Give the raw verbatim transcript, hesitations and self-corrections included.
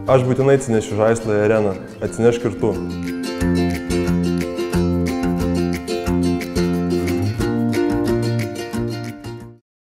Aš būtinai atsinešiu žaislą į areną. Atsinešk ir tu.